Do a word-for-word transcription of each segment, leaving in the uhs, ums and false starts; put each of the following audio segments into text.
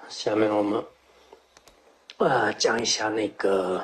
下面我们呃讲一下那个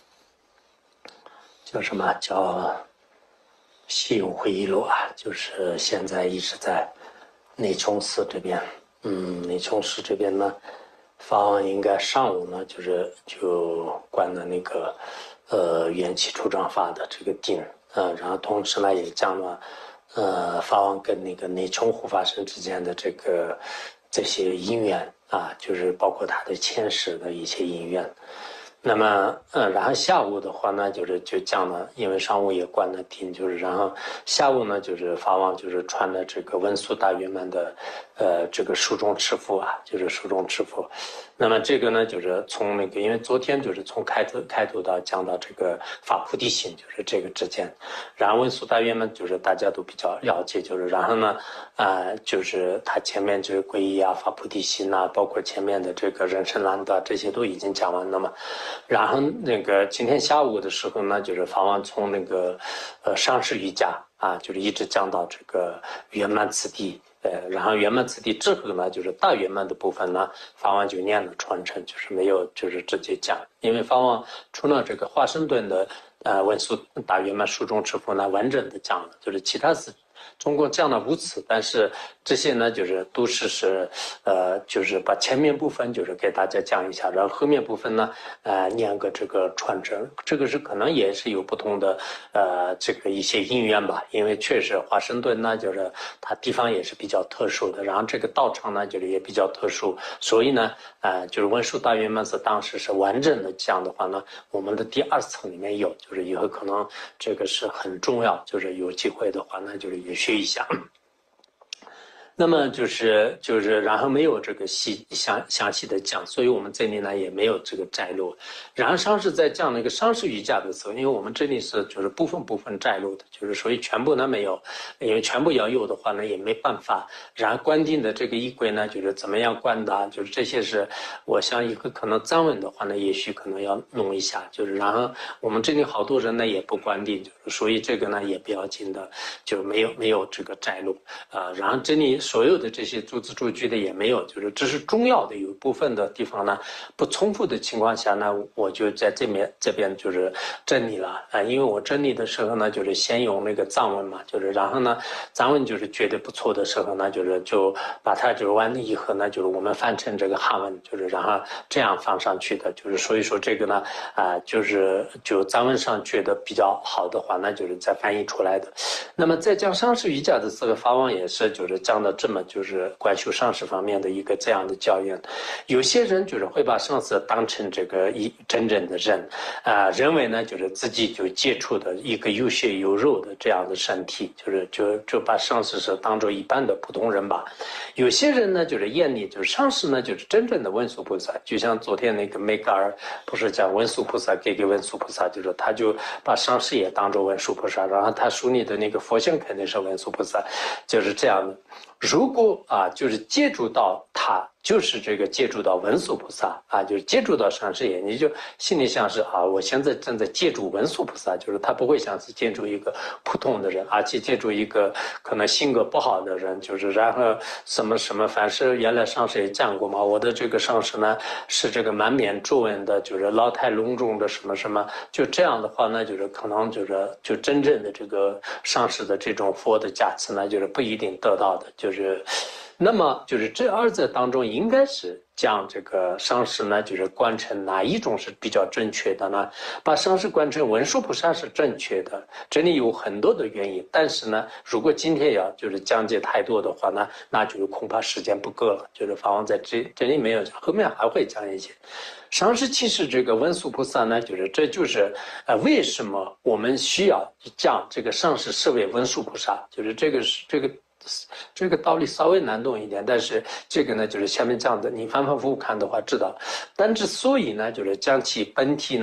叫什么叫信用会议录啊，就是现在一直在内冲寺这边，嗯，内冲寺这边呢，法王应该上午呢就是就关了那个呃元气出张法的这个定，呃，然后同时呢也讲了呃法王跟那个内冲护法神之间的这个这些因缘啊，就是包括他的前世的一些因缘。那么，呃，然后下午的话呢，就是就讲了，因为上午也关了厅，就是然后下午呢，就是法王就是传了这个文殊大圆满的，呃，这个书中持符啊，就是书中持符。那么这个呢，就是从那个，因为昨天就是从开头开头到讲到这个发菩提心，就是这个之间。然后文殊大圆满就是大家都比较了解，就是然后呢，呃，就是他前面就是皈依啊、发菩提心啊，包括前面的这个人生难得这些都已经讲完了嘛。然后那个今天下午的时候呢，就是法王从那个呃上师瑜伽啊，就是一直讲到这个圆满次第，呃，然后圆满次第之后呢，就是大圆满的部分呢，法王就念了传承，就是没有就是直接讲，因为法王除了这个华盛顿的呃文殊大圆满书中持符呢，完整的讲了，就是其他是。中共讲了五次，但是这些呢，就是都是是，呃，就是把前面部分就是给大家讲一下，然后后面部分呢，呃，念个这个传承，这个是可能也是有不同的，呃，这个一些因缘吧，因为确实华盛顿呢，就是它地方也是比较特殊的，然后这个道场呢，就是也比较特殊，所以呢，呃，就是文殊大圆满寺当时是完整的讲的话呢，我们的第二层里面有，就是以后可能这个是很重要，就是有机会的话呢，就是也学一下。那么就是就是，然后没有这个细详详细的讲，所以我们这里呢也没有这个摘录。然后上师在讲那个上师瑜伽的时候，因为我们这里是就是部分部分摘录的，就是所以全部呢没有，因为全部要有的话呢也没办法。然后观定的这个仪轨呢，就是怎么样观的，就是这些是，我想以后可能藏文的话呢，也许可能要弄一下，就是然后我们这里好多人呢也不观定，就是所以这个呢也不要紧的，就没有没有这个摘录啊、呃。然后这里。所有的这些逐字逐句的也没有，就是只是重要的有部分的地方呢，不重复的情况下呢，我就在这边这边就是整理了啊、呃，因为我整理的时候呢，就是先用那个藏文嘛，就是然后呢，藏文就是觉得不错的时候呢，就是就把它就是完了以后呢，就是我们翻成这个汉文，就是然后这样放上去的，就是所以说这个呢，啊、呃，就是就藏文上觉得比较好的话，那就是再翻译出来的。那么在讲上师瑜伽的时候，法王也是就是讲的。这么就是观修上师方面的一个这样的教育，有些人就是会把上师当成这个一真正的人，啊、呃，认为呢就是自己就接触的一个有血有肉的这样的身体，就是就就把上师是当做一般的普通人吧。有些人呢就是眼里就是上师呢就是真正的文殊菩萨，就像昨天那个梅格尔不是讲文殊菩萨给给文殊菩萨，就是他就把上师也当做文殊菩萨，然后他书里的那个佛像肯定是文殊菩萨，就是这样的。如果啊，就是接触到他，就是这个接触到文殊菩萨啊，就是接触到上师爷，你就心里想是啊，我现在正在接触文殊菩萨，就是他不会像是接触一个普通的人，而且接触一个可能性格不好的人，就是然后什么什么，凡是原来上师也讲过嘛，我的这个上师呢是这个满面皱纹的，就是老态龙钟的什么什么，就这样的话呢，就是可能就是就真正的这个上师的这种佛的加持呢，就是不一定得到的，就是。就是那么就是这二者当中应该是将这个上师呢就是观成哪一种是比较正确的呢？把上师观成文殊菩萨是正确的，这里有很多的原因，但是呢如果今天要就是讲解太多的话呢，那就是恐怕时间不够了，就是法王在这这里没有讲，后面还会讲一些。上师其实这个文殊菩萨呢，就是这就是呃为什么我们需要将这个上师视为文殊菩萨，就是这个是这个。这个道理稍微难懂一点，但是这个呢，就是下面这样的，你反反复复看的话知道。但之所以呢，就是将其本体呢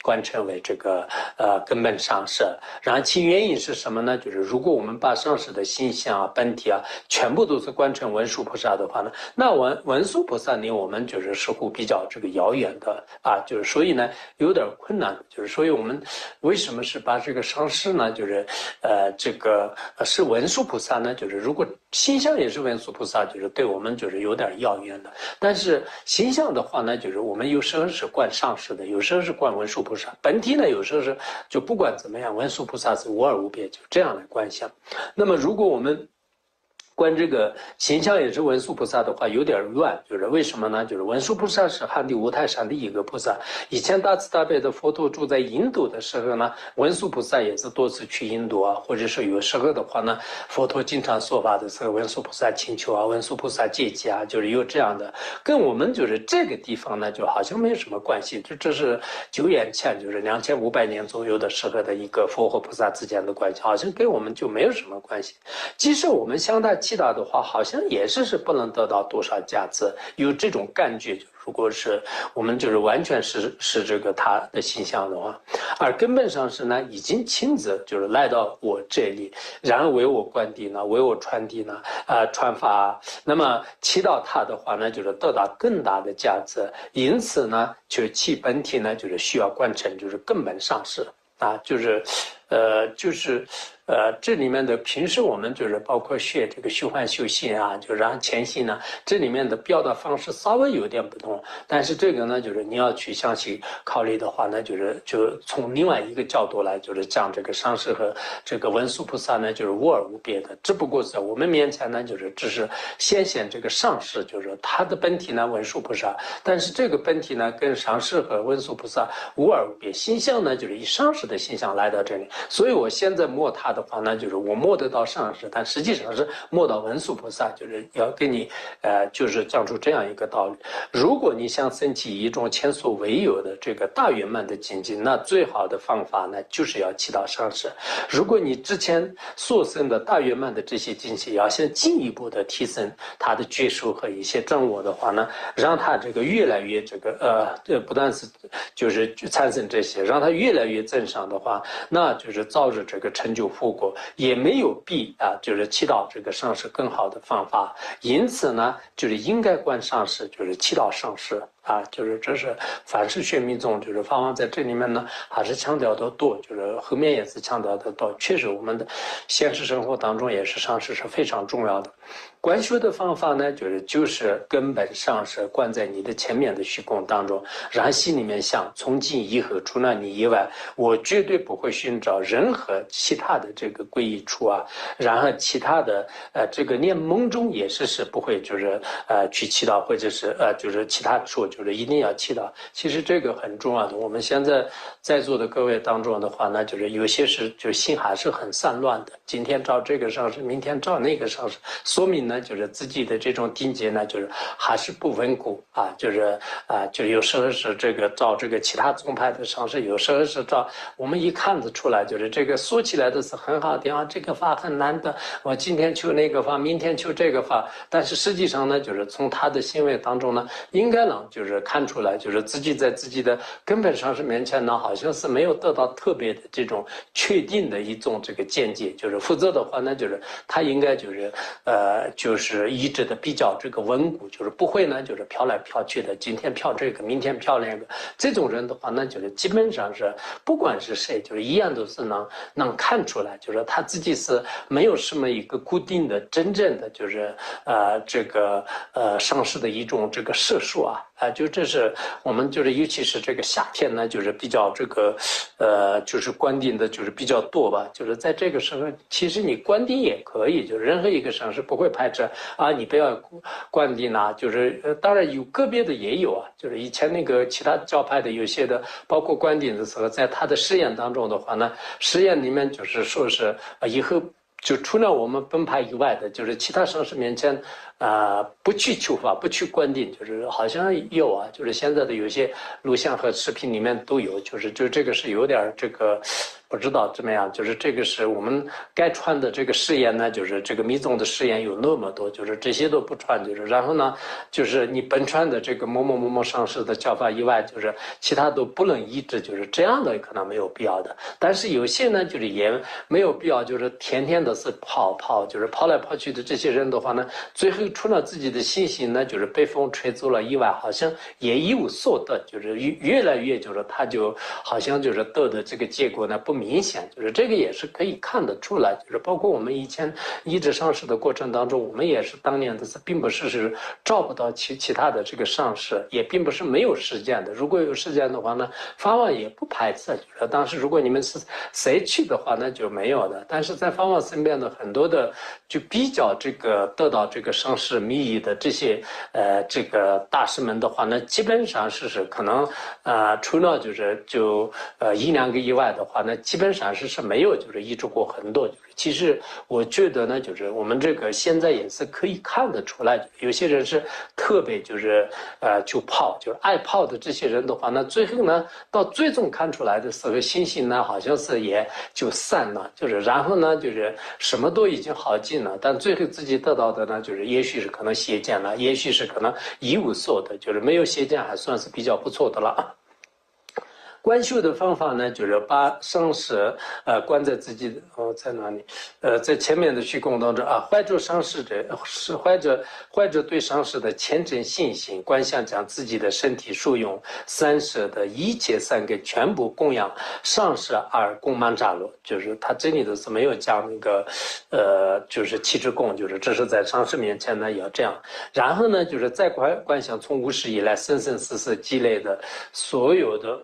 观成为这个呃根本上师，然后其原因是什么呢？就是如果我们把上师的形象啊、本体啊，全部都是观成文殊菩萨的话呢，那文文殊菩萨离我们就是似乎比较这个遥远的啊，就是所以呢有点困难，就是所以我们为什么是把这个上师呢？就是呃这个是文殊菩萨呢？就是如果形象也是文殊菩萨，就是对我们就是有点遥远的，但是形象的话呢，就是我们有时候是观上师的，有时候是观文殊菩萨，本体呢有时候是就不管怎么样，文殊菩萨是无二无别，就这样来观想。那么如果我们观这个形象也是文殊菩萨的话，有点乱，就是为什么呢？就是文殊菩萨是汉地五台山的一个菩萨。以前大慈大悲的佛陀住在印度的时候呢，文殊菩萨也是多次去印度啊，或者是有时候的话呢，佛陀经常说法的时候，文殊菩萨请求啊，文殊菩萨接济啊，就是有这样的，跟我们就是这个地方呢，就好像没有什么关系。这这是久远前，就是两千五百年左右的时候的一个佛和菩萨之间的关系，好像跟我们就没有什么关系。即使我们向他祈祷的话，好像也是是不能得到多少价值，有这种感觉。如果是我们就是完全是是这个他的形象的话，而根本上是呢，已经亲自就是来到我这里，然后为我观地呢，为我传递呢，呃，传法。那么祈祷他的话呢，就是得到更大的价值。因此呢，就是其本体呢，就是需要观成就是根本上师啊，就是，呃，就是。呃，这里面的平时我们就是包括学这个虚幻修行啊，就然后前行呢，这里面的表达方式稍微有点不同，但是这个呢，就是你要去详细考虑的话呢，就是就从另外一个角度来，就是讲这个上师和这个文殊菩萨呢，就是无二无别的，只不过在我们面前呢，就是只是显现这个上师，就是他的本体呢，文殊菩萨，但是这个本体呢，跟上师和文殊菩萨无二无别，形象呢，就是以上师的形象来到这里，所以我现在摸他的话呢，就是我摸得到上师，但实际上是摸到文殊菩萨，就是要给你，呃，就是讲出这样一个道理。如果你想升起一种前所未有的这个大圆满的境界，那最好的方法呢，就是要祈祷上师。如果你之前所生的大圆满的这些境界，要想进一步的提升他的觉受和一些掌握的话呢，让他这个越来越这个呃，这不但是就是产生这些，让他越来越增上的话，那就是早日这个成就佛果，也没有比啊，就是祈祷这个上师更好的方法。因此呢，就是应该观上师，就是祈祷上师啊，就是这是凡是学密宗，就是法王在这里面呢，还是强调的多，就是后面也是强调的多。确实，我们的现实生活当中也是上师是非常重要的。观学的方法呢，就是就是根本上是观在你的前面的虚空当中，然后心里面想，从今以后除了你以外，我绝对不会寻找任何其他的这个皈依处啊，然后其他的呃这个连梦中也是是不会就是呃去祈祷，或者是呃就是其他处就是一定要祈祷。其实这个很重要的。我们现在在座的各位当中的话呢，就是有些是就心还是很散乱的，今天照这个上师，明天照那个上师，说明呢。就是自己的这种境界呢，就是还是不稳固啊，就是啊，就有时候是这个照这个其他宗派的上师，有时候是照我们一看得出来，就是这个说起来的是很好的啊，这个法很难的，我今天求那个法，明天求这个法，但是实际上呢，就是从他的行为当中呢，应该呢就是看出来，就是自己在自己的根本上师面前呢，好像是没有得到特别的这种确定的一种这个见解，就是否则的话呢，就是他应该就是呃。就是一直的比较这个稳固，就是不会呢，就是飘来飘去的，今天飘这个，明天飘那个。这种人的话呢，就是基本上是不管是谁，就是一样都是能能看出来，就是他自己是没有什么一个固定的、真正的就是呃这个呃上师的一种这个射术啊。啊，就这是我们就是，尤其是这个夏天呢，就是比较这个，呃，就是观顶的，就是比较多吧。就是在这个时候，其实你观顶也可以，就是任何一个上师不会排斥啊，你不要观顶啊。就是呃，当然有个别的也有啊，就是以前那个其他教派的有些的，包括观顶的时候，在他的实验当中的话呢，实验里面就是说是啊，以后。就除了我们本派以外的，就是其他上师面前，啊、呃，不去求法，不去观顶，就是好像有啊，就是现在的有些录像和视频里面都有，就是就这个是有点这个， 不知道怎么样，就是这个是我们该穿的这个誓言呢，就是这个密宗的誓言有那么多，就是这些都不穿，就是然后呢，就是你本传的这个某某某某上师的教法以外，就是其他都不能依止，就是这样的可能没有必要的。但是有些呢，就是也没有必要，就是天天的是跑跑，就是跑来跑去的这些人的话呢，最后除了自己的信心呢，就是被风吹走了以外，好像也一无所得，就是越越来越就是他就好像就是得的这个结果呢不明显，就是这个也是可以看得出来，就是包括我们以前一直上市的过程当中，我们也是当年的是并不是是找不到其其他的这个上市，也并不是没有实践的。如果有实践的话呢，法网也不排斥，就是当时如果你们是谁去的话，那就没有的。但是在法网身边的很多的就比较这个得到这个上市密意的这些呃这个大师们的话呢，基本上是是可能呃除了就是就呃一两个以外的话呢，基本上是是没有就是依止过很多。其实我觉得呢，就是我们这个现在也是可以看得出来，有些人是特别就是呃就泡，就是爱泡的这些人的话呢，最后呢到最终看出来的时候，信心呢好像是也就散了，就是然后呢就是什么都已经好尽了，但最后自己得到的呢，就是也许是可能邪见了，也许是可能一无所得，就是没有邪见还算是比较不错的了。观修的方法呢，就是把上师呃观在自己的哦在哪里？呃，在前面的虚空当中啊，怀着上师者是怀着怀着对上师的虔诚信心，观想将自己的身体受用三舍的一切三根全部供养上师而供曼扎罗，就是他这里的是没有讲那个呃，就是七支供，就是这是在上师面前呢要这样，然后呢，就是再观观想从无始以来生生世世积累的所有的。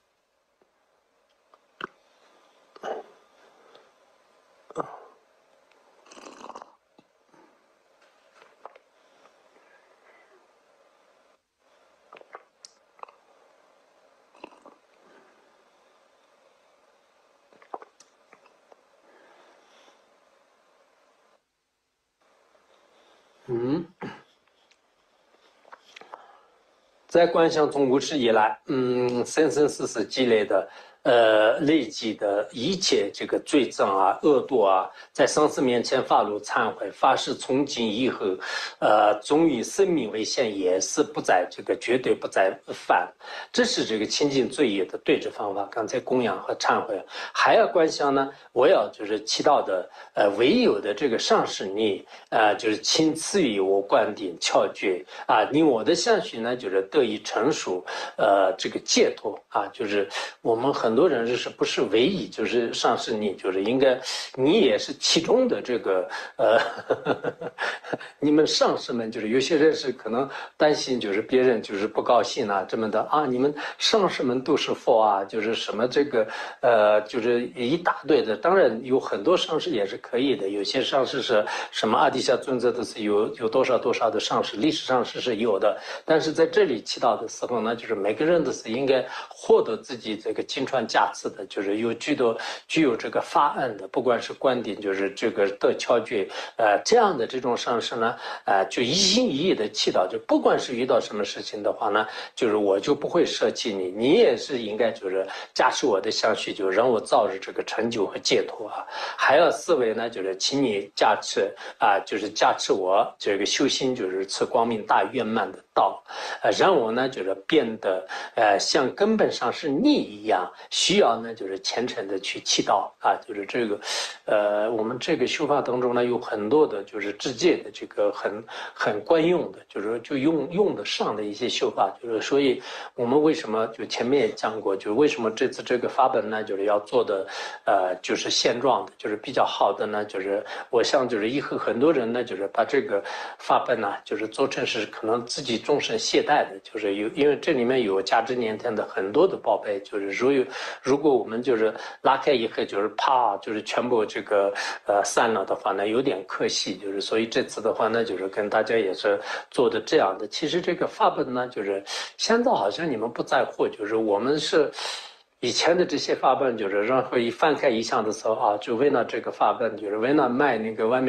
嗯，在观想从无始以来，嗯，生生世世积累的，呃，累积的一切这个罪证啊、恶惰啊，在上师面前发露忏悔，发誓从今以后，呃，终以生命为限，也是不再这个绝对不再犯。这是这个清净罪业的对治方法。刚才供养和忏悔，还要观想呢，我要就是祈祷的，呃，唯有的这个上师你，呃，就是亲赐予我灌顶窍诀啊，令我的相续呢，就是得以成熟，呃，这个解脱啊，就是我们很多人就是不是唯一，就是上师你，就是应该你也是其中的这个呃，你们上师们就是有些人是可能担心，就是别人就是不高兴啊，这么的啊，你们上师们都是佛啊，就是什么这个呃，就是一大堆的，当然有很多上师也是可以的，有些上师是什么阿底峡尊者的是有有多少多少的上师，历史上是是有的，但是在这里祈祷的时候呢，就是每个人都是应该获得自己这个金传加持的，就是有具有具有这个发案的，不管是观点就是这个得窍诀，呃，这样的这种上师呢，呃，就一心一意的祈祷，就不管是遇到什么事情的话呢，就是我就不会舍弃你，你也是应该就是加持我的相续，就让我早日这个成就和解脱啊。还要思维呢，就是请你加持啊，就是加持我这个修心，就是持光明大圆满的道，呃，让我呢就是变得呃像根本上是你一样，需要呢就是虔诚的去祈祷啊，就是这个，呃，我们这个修法当中呢有很多的就是直接的这个很很惯用的，就是就用用得上的一些修法，就是所以我们为什么就前面也讲过，就为什么这次这个法本呢就是要做的，呃，就是现状的，就是比较好的呢，就是我想就是以后很多人呢就是把这个法本呢就是做成是可能自己终身懈怠的，就是有因为这里面有价值连城的很多的宝贝，就是如有如果我们就是拉开以后就是啪就是全部这个呃散了的话呢，有点可惜，就是所以这次的话呢，就是跟大家也是做的这样的。其实这个法本呢，就是现在好像你们不在乎，就是我们是。以前的这些法本，就是然后一翻开一项的时候啊，就为了这个法本，就是为了卖那个外面的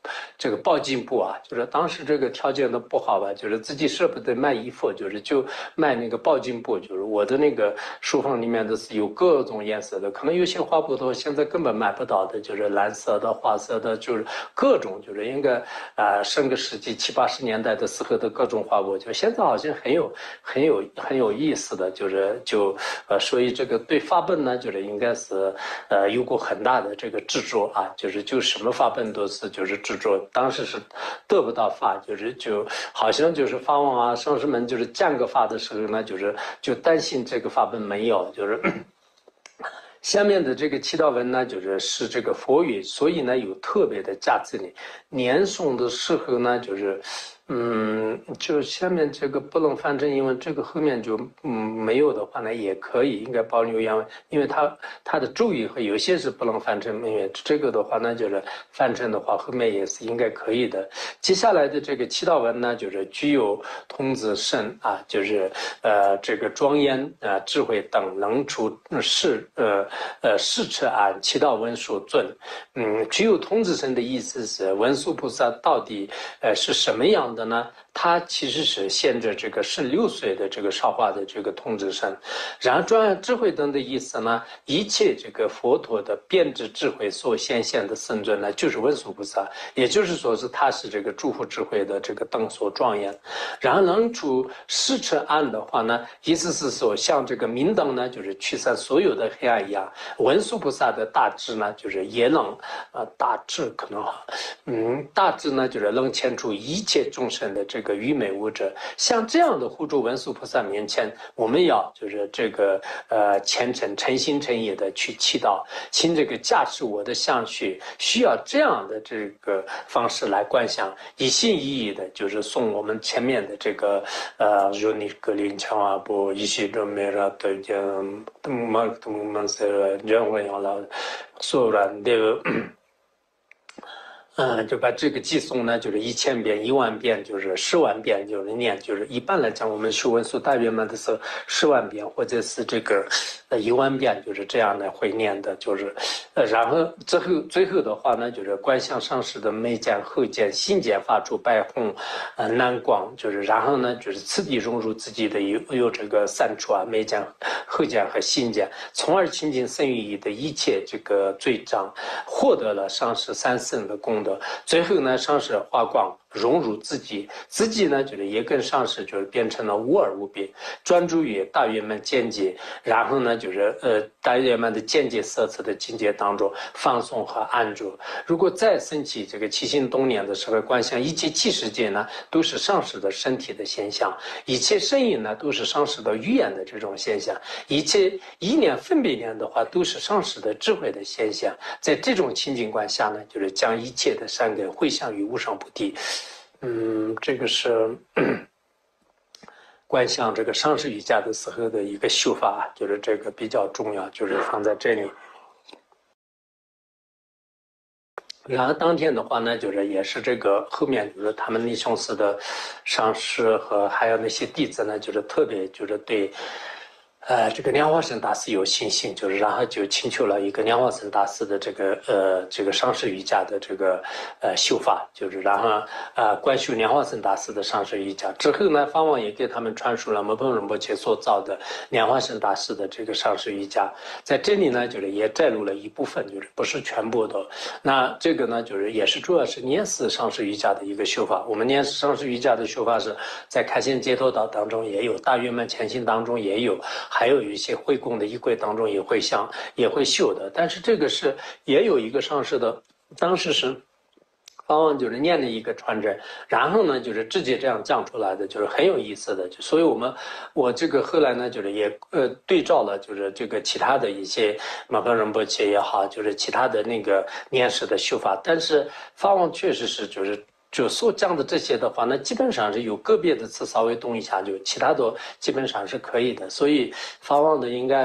这个包金布啊，就是当时这个条件都不好吧，就是自己舍不得卖衣服，就是就卖那个包金布，就是我的那个书房里面的是有各种颜色的，可能有些花布头现在根本买不到的，就是蓝色的、花色的，就是各种，就是应该啊、呃、上个世纪七八十年代的时候的各种花布，就现在好像很有很有很有意思的，就是就呃所以这个对发本呢，就是应该是呃有过很大的这个制作啊，就是就什么发本都是就是制作，当时是得不到发，就是就好像就是法王啊、上师们就是降个发的时候呢，就是就担心这个发本没有，就是。下面的这个祈祷文呢，就是是这个佛语，所以呢有特别的价值呢。念诵的时候呢，就是，嗯，就下面这个不能翻成英文，这个后面就嗯没有的话呢，也可以，应该保留原文，因为它它的咒语和有些是不能翻成英文，这个的话呢，就是翻成的话后面也是应该可以的。接下来的这个祈祷文呢，就是具有童子身啊，就是呃这个庄严啊、呃、智慧等能出世呃呃世持安祈祷文所尊。嗯，具有童子身的意思是文殊菩萨到底呃是什么样的呢？他其实是现着这个十六岁的这个少华的这个童子身，然后庄严智慧灯的意思呢，一切这个佛陀的变质智慧所显现的圣尊呢，就是文殊菩萨，也就是说是他是这个诸佛智慧的这个灯所庄严。然后能出世持暗的话呢，意思是说像这个明灯呢，就是驱散所有的黑暗一样，文殊菩萨的大智呢，就是也能呃大智可能嗯大智呢，就是能牵出一切众生的这个愚昧无知。像这样的护住文殊菩萨面前，我们要就是这个呃虔诚诚心诚意的去祈祷，请这个驾驶我的相续，需要这样的这个方式来观想，一心一意的就是诵我们前面的这个呃如尼格林强啊不一西中梅拉的讲马东曼塞人文要了所然的。嗯，就把这个寄诵呢，就是一千遍、一万遍，就是十万遍，就是念，就是一般来讲，我们修文殊大圆满的时候，十万遍或者是这个呃一万遍，就是这样的会念的，就是呃，然后之后最后的话呢，就是观想上师的眉间、后间、心间发出白红呃蓝光，就是然后呢，就是次第融入自己的有有这个三处啊，眉间、后间和心间，从而亲近圣域的一切这个罪障，获得了上师三圣的功德。最后呢，上师化光融入自己，自己呢就是也跟上师就是变成了无二无别，专注于大圆满见解，然后呢就是呃大圆满的见解色彩的境界当中放松和安住。如果再升起这个起心动念的时候，观想一切气世界呢都是上师的身体的现象，一切声音呢都是上师的语言的这种现象，一切意念分别念的话都是上师的智慧的现象。在这种情景观下呢，就是将一切的善根回向于无上菩提。嗯，这个是观想这个上师瑜伽的时候的一个修法，就是这个比较重要，就是放在这里。然后当天的话呢，就是也是这个后面就是他们尼雄寺的上师和还有那些弟子呢，就是特别就是对。呃，这个莲花生大师有信心，就是然后就请求了一个莲花生大师的这个呃这个上师瑜伽的这个呃修法，就是然后呃观修莲花生大师的上师瑜伽之后呢，法王也给他们传输了摩诃仁波切所造的莲花生大师的这个上师瑜伽，在这里呢，就是也摘录了一部分，就是不是全部的。那这个呢，就是也是主要是念思上师瑜伽的一个修法。我们念思上师瑜伽的修法是在开显解脱道当中也有，大圆满前行当中也有。还有一些会供的仪轨当中也会像也会修的，但是这个是也有一个上师的，当时是法王就是念的一个传承，然后呢就是直接这样讲出来的，就是很有意思的。所以我们我这个后来呢就是也呃对照了就是这个其他的一些摩诃仁波切也好，就是其他的那个念师的修法，但是法王确实是就是。就所讲的这些的话，那基本上是有个别的词稍微动一下，就其他的基本上是可以的。所以法王的应该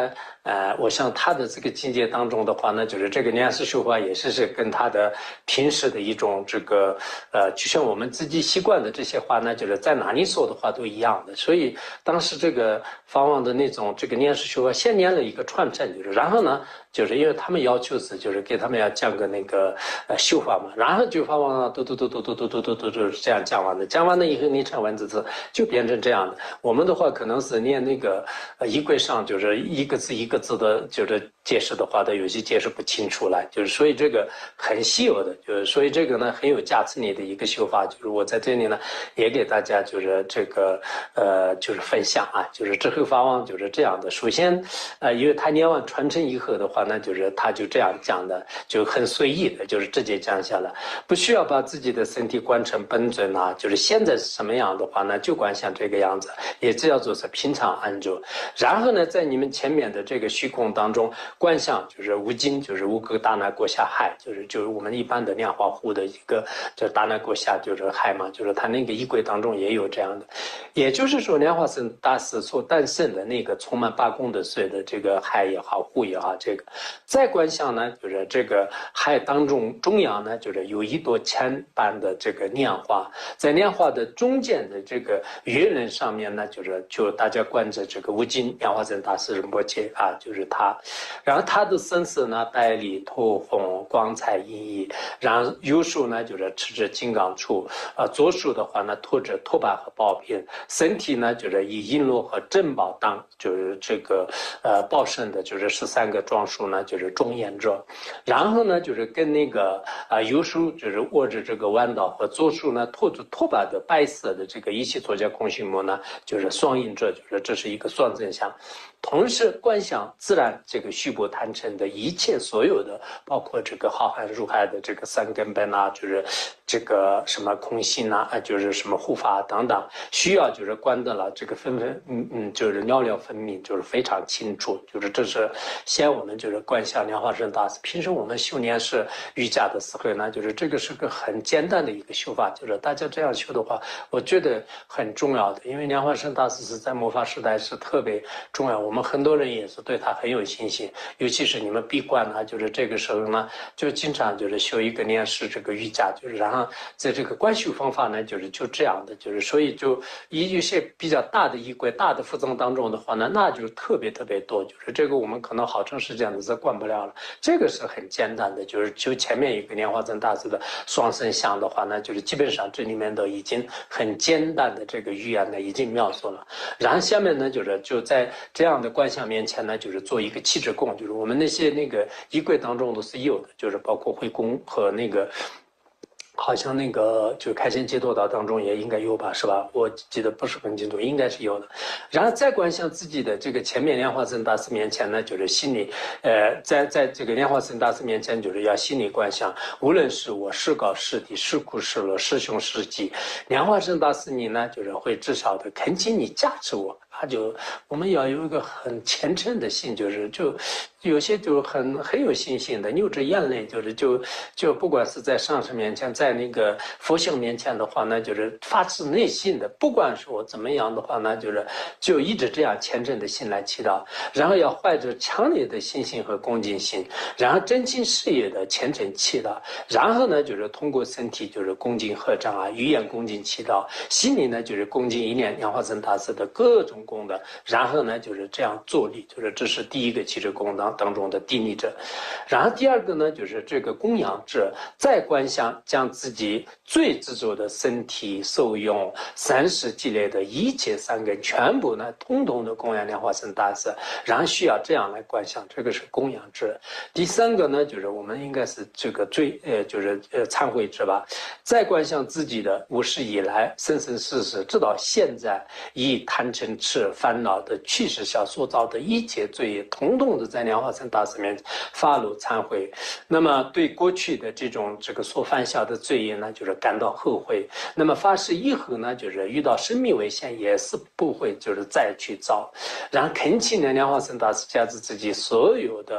呃，我想他的这个境界当中的话呢，就是这个莲师修法也是是跟他的平时的一种这个呃，就像我们自己习惯的这些话呢，就是在哪里说的话都一样的。所以当时这个法王的那种这个莲师修法先念了一个传承，就是然后呢，就是因为他们要求是就是给他们要讲个那个呃修法嘛，然后就法王嘟嘟嘟嘟嘟嘟嘟嘟嘟嘟这样讲完的，讲完了以后你唱完这次就变成这样的。我们的话可能是念那个呃衣柜上就是一个字一个字的，就是解释的话，它有些解释不清楚来，就是所以这个很稀有的，就是所以这个呢很有加持力的一个修法，就是我在这里呢也给大家就是这个呃就是分享啊，就是智慧法王就是这样的。首先呃因为他念完传承以后的话呢，就是他就这样讲的，就很随意的，就是直接讲下来，不需要把自己的身体观成本尊啊，就是现在是什么样的话呢，就观像这个样子，也叫做是平常安住。然后呢，在你们前面的这个虚空当中观想，就是无尽，就是无垢大难国下海，就是就是我们一般的量化户的一个，就是大难国下就是海嘛，就是他那个衣柜当中也有这样的。也就是说，莲花生大师所诞生的那个充满八功德水的这个海也好，湖也好，这个再观想呢，就是这个海当中中央呢，就是有一朵千般的这个莲花，在莲花的中间的这个月轮上面呢，就是就大家观着这个无尽莲花生大师仁波切啊，就是他，然后他的身色呢，白里透红，光彩熠熠，然后右手呢就是持着金刚杵，呃，左手的话呢托着托把和宝瓶，身体呢就是以璎珞和珍宝当，就是这个呃报身的，就是十三个装束呢，就是庄严着，然后呢就是跟那个啊、呃、右手就是握着这个弯刀和左手呢托着托把的白色的这个一起作家空心木呢，就是双印着，就是这是一个双真相。同时观想自然这个虚波坛城的一切所有的，包括这个浩瀚入海的这个三根本啊，就是这个什么空性啊，就是什么护法等等，需要就是观的了，这个分分嗯嗯，就是寥寥分明，就是非常清楚，就是这是先我们就是观想莲花生大师。平时我们修炼是瑜伽的时候呢，就是这个是个很简单的一个修法，就是大家这样修的话，我觉得很重要的，因为莲花生大师是在末法时代是特别重要。我们很多人也是对他很有信心，尤其是你们闭关呢，就是这个时候呢，就经常就是修一个念师这个瑜伽，就是然后在这个观修方法呢，就是就这样的，就是所以就一有些比较大的仪轨、大的附增当中的话呢，那就特别特别多，就是这个我们可能好长时间都是观不了了。这个是很简单的，就是就前面一个莲花增大师的双身像的话呢，就是基本上这里面都已经很简单的这个语言呢已经描述了，然后下面呢就是就在这样的观想面前呢，就是做一个气质供，就是我们那些那个仪轨当中都是有的，就是包括会供和那个。好像那个就开心解脱道当中也应该有吧，是吧？我记得不是很清楚，应该是有的。然后再观想自己的这个前面莲花生大师面前呢，就是心里，呃，在在这个莲花生大师面前，就是要心里观想，无论是我是高是低，是苦是乐，是凶是吉，莲花生大师你呢，就是会至少的恳请你加持我。他就我们要有一个很虔诚的心，就是就有些就很很有信心的，流着眼泪，就是就就不管是在上师面前，在那个佛像面前的话呢，就是发自内心的，不管是我怎么样的话呢，就是就一直这样虔诚的心来祈祷，然后要怀着强烈的信心和恭敬心，然后真情实意的虔诚祈祷，然后呢就是通过身体就是恭敬合掌啊，语言恭敬祈祷，心里呢就是恭敬一念莲花生大师的各种功德，然后呢就是这样作力，就是这是第一个七支功当当中的地利者，然后第二个呢就是这个供养者，再观想将自己最执着的身体受用三世积累的一切三根全部呢通通的供养莲花生大师，然后需要这样来观想，这个是供养者。第三个呢就是我们应该是这个最呃就是呃忏悔者吧，再观想自己的无始以来生生世世直到现在以贪嗔痴烦恼的趋势下所造的一切罪业，统统的在莲花生大师面前发露忏悔。那么对过去的这种这个所犯下的罪业呢，就是感到后悔。那么发誓以后呢，就是遇到生命危险也是不会就是再去造。然后恳请呢莲花生大师加持自己所有的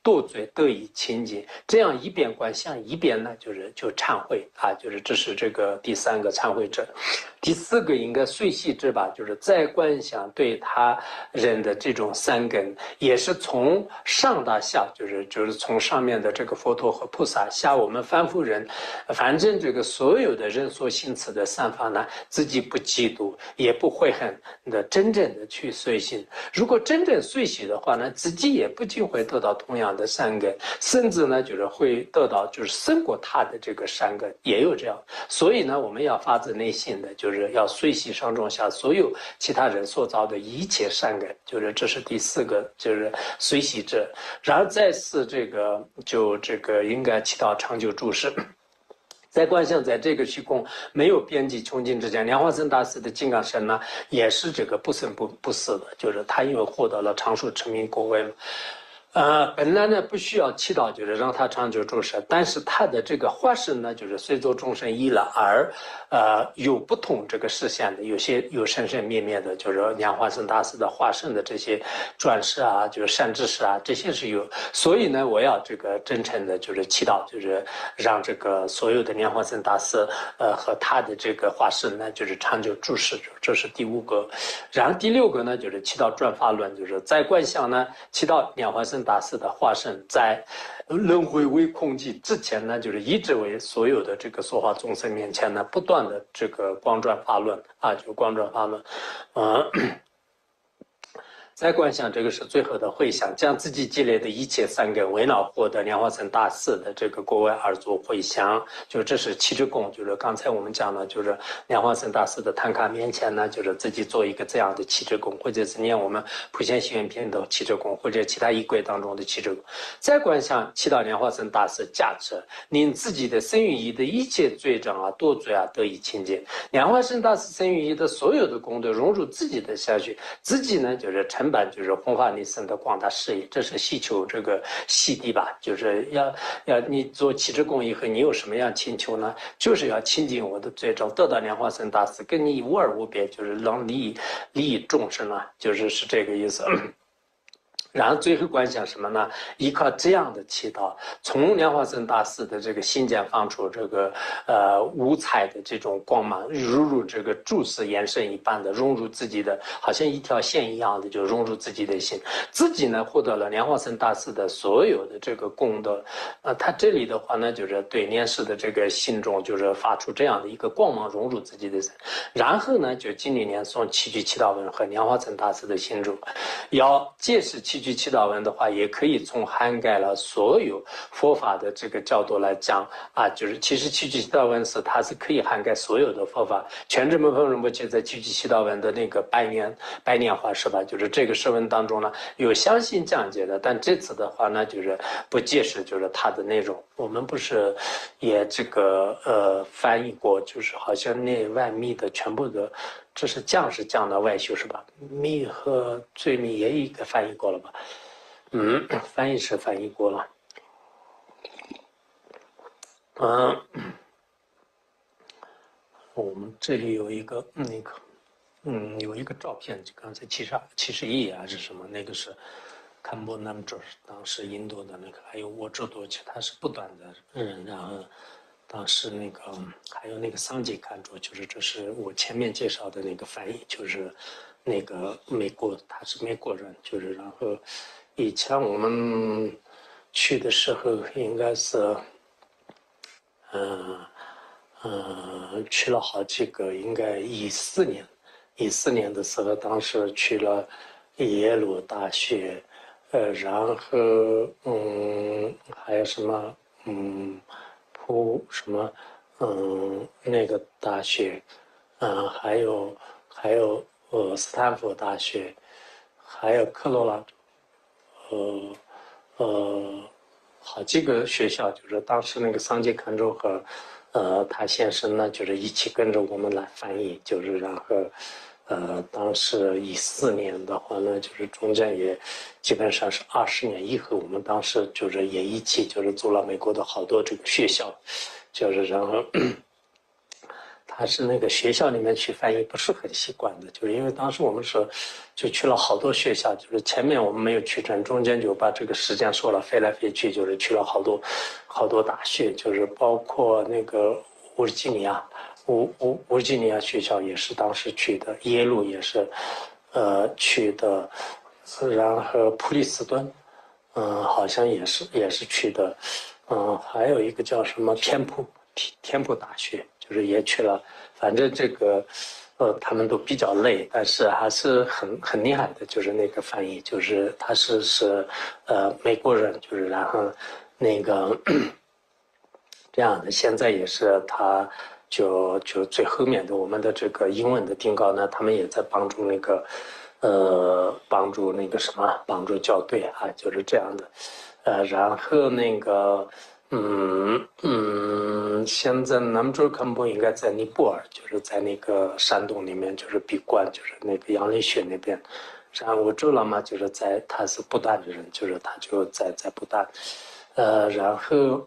多罪得以清净。这样一边观想，一边呢就是就忏悔啊，就是这是这个第三个忏悔者。第四个应该随喜之吧，就是在观想对他人的这种三根，也是从上到下，就是就是从上面的这个佛陀和菩萨下我们凡夫人，反正这个所有的人所行持的善法呢，自己不嫉妒，也不悔恨的，真正的去随喜。如果真正随喜的话呢，自己也不仅会得到同样的善根，甚至呢就是会得到就是胜过他的这个善根，也有这样。所以呢，我们要发自内心的就是。就是要随喜上中下所有其他人所造的一切善根，就是这是第四个，就是随喜者。然后再是这个，就这个应该起到长久注释。在观想在这个虚空没有边际穷尽之间，莲花生大师的金刚身呢，也是这个不生不不死的，就是他因为获得了长寿持名果位嘛。呃，本来呢不需要祈祷，就是让他长久住世，但是他的这个化身呢，就是随着众生依了而，呃，有不同这个视线的，有些有生生灭灭的，就是莲花生大师的化身的这些转世啊，就是善知识啊，这些是有。所以呢，我要这个真诚的，就是祈祷，就是让这个所有的莲花生大师，呃，和他的这个化身呢，就是长久住世，这是第五个。然后第六个呢，就是祈祷转法轮，就是在观想呢，祈祷莲花生大师的化身在轮回为空寂之前呢，就是一直为所有的这个说法众生面前呢，不断的这个光转法轮啊，就光转法轮，嗯。在观想这个是最后的回想，将自己积累的一切善根围绕获得莲花生大师的这个国位而做回想，就这是七支供，就是刚才我们讲的，就是莲花生大师的坛卡面前呢，就是自己做一个这样的七支供，或者是念我们普贤行愿篇的七支供，或者其他仪轨当中的七支供。在观想祈祷莲花生大师加持，令自己的身语意的一切罪障啊、堕罪啊得以清净。莲花生大师身语意的所有的功德融入自己的下去，自己呢就是成。就是弘法利生的广大事业，这是希求这个悉地吧，就是要要你做七支供以后，你有什么样请求呢？就是要清净我的罪障，得到莲花生大师跟你无二无别，就是让利益利益众生啊，就是是这个意思。然后最后观想什么呢？依靠这样的祈祷，从莲花生大师的这个心间放出这个呃五彩的这种光芒，如入这个注视延伸一般的融入自己的，好像一条线一样的就融入自己的心，自己呢获得了莲花生大师的所有的这个功德。呃，他这里的话呢，就是对莲师的这个心中就是发出这样的一个光芒融入自己的心，然后呢就经历念诵七句祈祷文和莲花生大师的心中，要借识七句祈祷文的话，也可以从涵盖了所有佛法的这个角度来讲啊，就是其实七句祈祷文是它是可以涵盖所有的佛法。全智门峰仁波切在七句祈祷文的那个百年百年话是吧？就是这个释文当中呢有详细讲解的，但这次的话呢就是不解释，就是它的内容。我们不是也这个呃翻译过，就是好像内外密的全部的。这是降是降到外修是吧？密和最密也一个翻译过了吧？嗯，翻译是翻译过了。嗯，我们这里有一个那个，嗯，有一个照片，就刚才七十二、七十一还是什么？那个是堪波南卓，当时印度的那个，还有沃卓多奇，他是不断的人，然后。当时那个还有那个桑吉看着，就是这是我前面介绍的那个翻译，就是那个美国，他是美国人，就是然后以前我们去的时候应该是，嗯、呃、嗯、呃、去了好几个，应该一四年，一四年的时候，当时去了耶鲁大学，呃，然后嗯还有什么嗯。普什么，嗯，那个大学，嗯，还有还有呃斯坦福大学，还有科罗拉多，呃呃，好几个学校，就是当时那个桑杰坎州和呃他先生呢，就是一起跟着我们来翻译，就是然后。呃，当时一四年的话呢，就是中间也基本上是二十年以后，我们当时就是也一起就是做了美国的好多这个学校，就是然后他是那个学校里面去翻译不是很习惯的，就是因为当时我们是就去了好多学校，就是前面我们没有去成，中间就把这个时间说了，飞来飞去，就是去了好多好多大学，就是包括那个乌吉尼亚，乌乌乌吉尼亚学校也是当时去的，耶鲁也是，呃去的，然后普利斯顿，嗯、呃，好像也是也是去的，嗯、呃，还有一个叫什么天普天普大学。就是也去了，反正这个，呃，他们都比较累，但是还是很很厉害的。就是那个翻译，就是他是是，呃，美国人，就是然后那个这样的，现在也是他就就最后面的我们的这个英文的定稿呢，他们也在帮助那个，呃，帮助那个什么，帮助校对啊，就是这样的，呃，然后那个。嗯嗯，现在南州康波应该在尼泊尔，就是在那个山洞里面，就是闭关，就是那个杨丽雪那边。然后我周老妈就是在，他是不丹的人，就是他就在在不丹，呃，然后。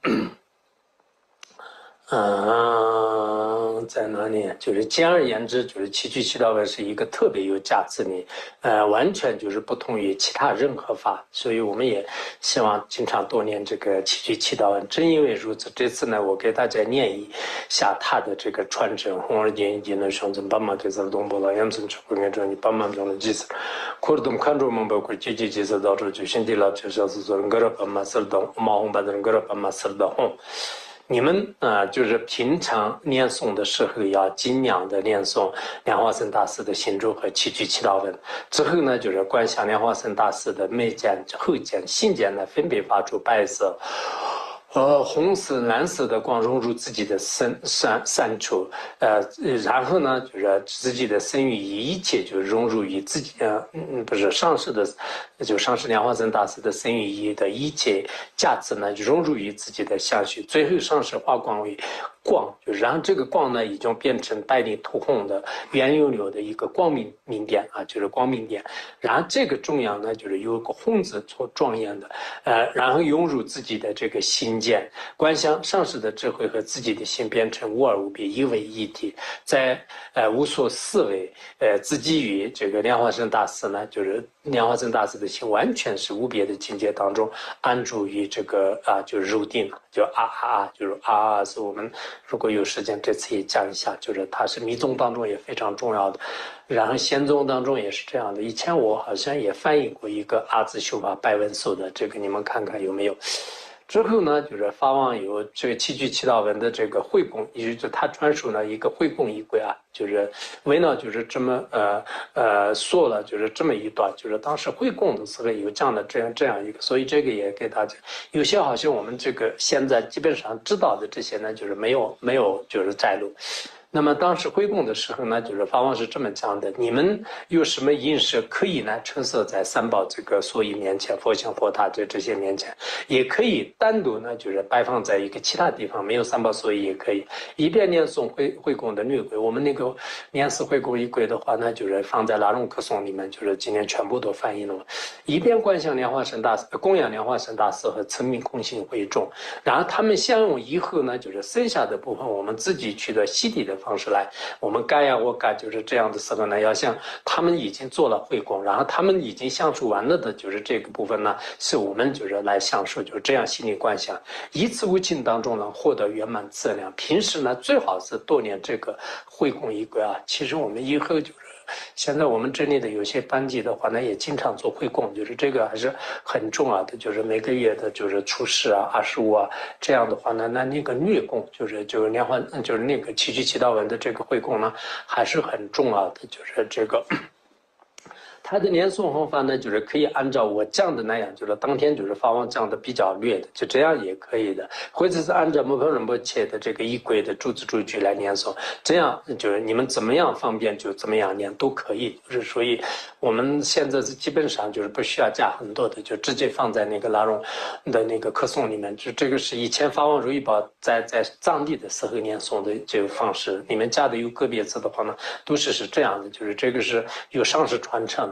嗯，在哪里？就是简而言之，就是七句七道文是一个特别有价值的，呃，完全就是不同于其他任何法，所以我们也希望经常多念这个七句七道文。正因为如此，这次呢，我给大家念一下他的这个传承。红二点一点的上层，爸妈对咱东部老杨村去过年中，你爸妈中的几次，可是东看着我们包括几几几次到这就兄弟了，就小时做人个人爸妈死了东，马红把人个人爸妈死了东。你们啊、呃，就是平常念诵的时候要尽量的念诵莲花生大师的心咒和七句七道文。之后呢，就是观想莲花生大师的眉间、后间、心间呢，分别发出白色、呃红色、蓝色的光融入自己的身三三处，呃，然后呢，就是自己的身语一切就融入于自己，呃，嗯，不是上师的，就上师莲花生大师的身语意的一切价值呢，融入于自己的相续，最后上师化光为光，就然后这个光呢，已经变成白里透红的圆溜溜的一个光明明点啊，就是光明点。然后这个中央呢，就是有一个红字所庄严的，呃，然后涌入自己的这个心间，观想上师的智慧和自己的心变成无二无别，一为一体，在呃无所思维，呃，自己与这个莲花生大师呢，就是莲花生大师的心完全是无别的境界当中安住于这个啊，就是入定，就啊啊啊，就是啊啊，是我们如果有时间这次也讲一下，就是它是密宗当中也非常重要的，然后仙宗当中也是这样的。以前我好像也翻译过一个阿字修法拜文素的，这个你们看看有没有。之后呢，就是法王有这个七句七道文的这个会供，也就是他专属呢一个会供仪轨啊，就是为呢就是这么呃呃说了，就是这么一段，就是当时会供的时候有这样的这样这样一个，所以这个也给大家，有些好像我们这个现在基本上知道的这些呢，就是没有没有就是摘录。那么当时回供的时候呢，就是法王是这么讲的：你们有什么饮食可以呢陈设在三宝这个所以面前，佛像、佛塔这这些面前，也可以单独呢，就是摆放在一个其他地方，没有三宝所以也可以一边念诵回回供的律轨。我们那个念诵回供仪轨的话呢，就是放在拉隆科颂里面，就是今年全部都翻译了嘛。一边观想莲花生大师、供养莲花生大师和称名空性会众，然后他们相用以后呢，就是剩下的部分我们自己取得洗涤的方式来，我们该呀我该就是这样的时候呢，要像他们已经做了会供，然后他们已经享受完了的，就是这个部分呢，是我们就是来享受，就是这样心理观想，一次无尽当中能获得圆满质量。平时呢，最好是多念这个会供仪轨啊。其实我们以后就是。现在我们这里的有些班级的话呢，也经常做会供，就是这个还是很重要的，就是每个月的就是初十啊、二十五啊，这样的话呢，那那个月供就是就是莲花就是那个七句七道文的这个会供呢，还是很重要的，就是这个。他的念诵方法呢，就是可以按照我讲的那样，就是当天就是法王讲的比较略的，就这样也可以的，或者是按照摩诃仁波切的这个仪轨的主字主句来念诵，这样就是你们怎么样方便就怎么样念都可以。就是所以我们现在是基本上就是不需要加很多的，就直接放在那个拉荣的那个课诵里面。就这个是以前法王如意宝在在藏地的时候念诵的这个方式，你们加的有个别字的话呢，都是是这样的，就是这个是有上师传承的。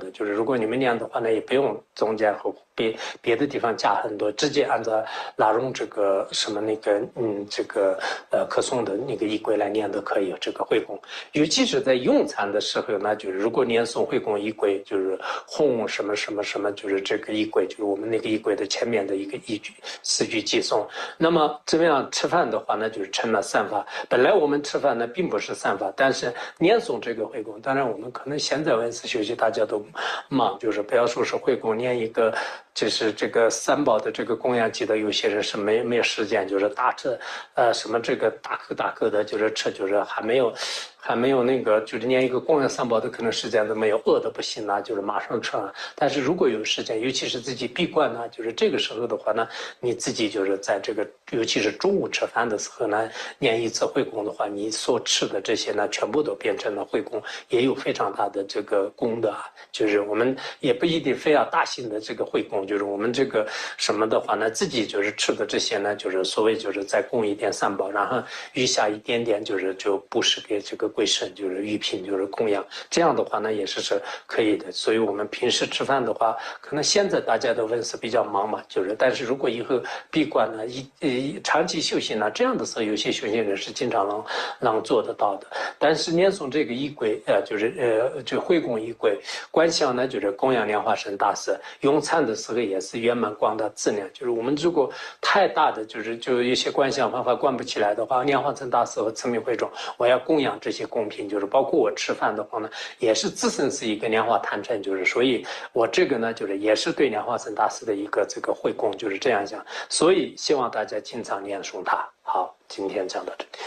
的，就是如果你们念的话呢，也不用中间和别别的地方加很多，直接按照拉荣这个什么那个嗯这个呃可颂的那个仪轨来念都可以。这个会供，尤其是在用餐的时候呢，就是如果念诵会供仪轨，就是哄什么什么什么，就是这个仪轨，就是我们那个仪轨的前面的一个一句四句寄诵。那么这样吃饭的话呢，就是成了三法。本来我们吃饭呢并不是三法，但是念诵这个会供，当然我们可能现在文思学习大家都忙，就是不要说是会供，念一个就是这个三宝的这个供养，记得有些人是没没有时间，就是大吃，呃什么这个大口大口的，就是吃，就是还没有。还没有那个，就是连一个供养三宝的可能时间都没有，饿的不行啊，就是马上吃啊。但是如果有时间，尤其是自己闭关呢，就是这个时候的话呢，你自己就是在这个，尤其是中午吃饭的时候呢，念一次会供的话，你所吃的这些呢，全部都变成了会供，也有非常大的这个功德啊。就是我们也不一定非要大型的这个会供，就是我们这个什么的话呢，自己就是吃的这些呢，就是所谓就是再供一点三宝，然后余下一点点就是就布施给这个贵神，就是玉品，就是供养。这样的话呢，也是是可以的。所以我们平时吃饭的话，可能现在大家的文思比较忙嘛，就是但是如果以后闭关呢，一呃长期修行呢，这样的时候，有些修行人是经常能能做得到的。但是念诵这个仪轨，呃，就是呃就会供仪轨，观想呢就是供养莲花生大师，用餐的时候也是圆满光大质量。就是我们如果太大的就是就有些观想方法观不起来的话，莲花生大师和慈明会众，我要供养这些贡品，就是包括我吃饭的话呢，也是自身是一个莲花坛城，就是所以我这个呢，就是也是对莲花生大师的一个这个会供，就是这样想。所以希望大家经常念诵它。好，今天讲到这里。